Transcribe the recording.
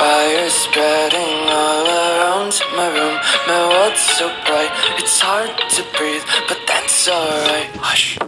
Fire spreading all around my room. My world's so bright, it's hard to breathe, but that's alright. Hush.